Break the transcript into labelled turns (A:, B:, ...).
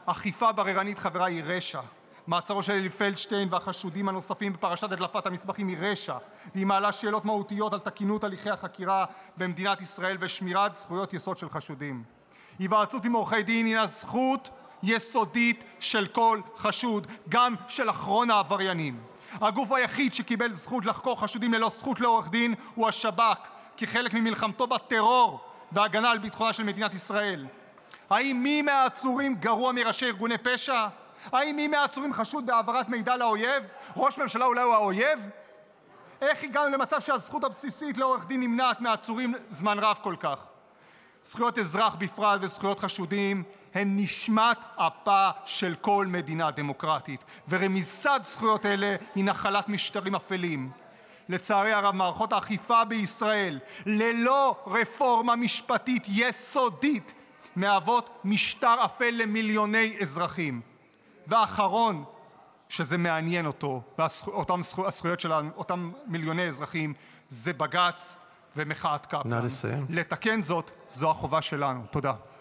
A: אכיפה בררנית, חברה, היא רשע. מעצרו של אלי פלדשטיין והחשודים הנוספים בפרשת הדלפת המסמכים היא רשע, והיא מעלה שאלות מהותיות על תקינות הליכי החקירה במדינת ישראל ושמירת זכויות יסוד של חשודים. היוועצות עם עורכי דין הינה זכות יסודית של כל חשוד, גם של אחרון העבריינים. הגוף היחיד שקיבל זכות לחקור חשודים ללא זכות לעורך דין הוא השב"כ, כחלק ממלחמתו בטרור והגנה על ביטחונה של מדינת ישראל. האם מי מהעצורים גרוע מראשי ארגוני פשע? האם מי מהעצורים חשוד בהעברת מידע לאויב? ראש ממשלה אולי הוא האויב? איך הגענו למצב שהזכות הבסיסית לעורך דין נמנעת מהעצורים זמן רב כל כך? זכויות אזרח בפרט וזכויות חשודים הן נשמת אפה של כל מדינה דמוקרטית, ורמיסת זכויות אלה היא נחלת משטרים אפלים. לצערי הרב, מערכות האכיפה בישראל, ללא רפורמה משפטית יסודית, מהוות משטר אפל למיליוני אזרחים. והאחרון שזה מעניין אותו, הזכויות של אותם מיליוני אזרחים, זה בג"ץ ומחאת קפלן.
B: נא לסיים.
A: לתקן זאת, זו החובה שלנו. תודה.